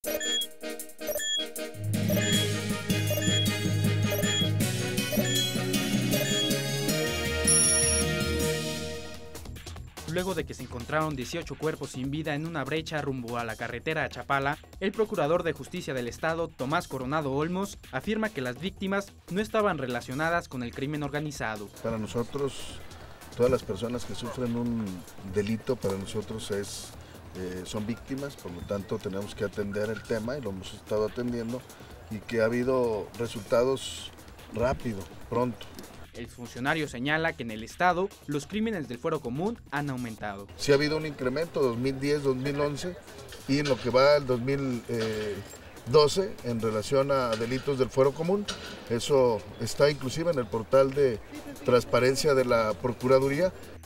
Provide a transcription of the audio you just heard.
Luego de que se encontraron 18 cuerpos sin vida en una brecha rumbo a la carretera a Chapala, el procurador de Justicia del Estado, Tomás Coronado Olmos, afirma que las víctimas no estaban relacionadas con el crimen organizado. Para nosotros, todas las personas que sufren un delito, para nosotros son víctimas, por lo tanto tenemos que atender el tema y lo hemos estado atendiendo y que ha habido resultados rápido, pronto. El funcionario señala que en el estado los crímenes del fuero común han aumentado. Sí ha habido un incremento 2010, 2011 y en lo que va al 2012 en relación a delitos del fuero común. Eso está inclusive en el portal de transparencia de la Procuraduría.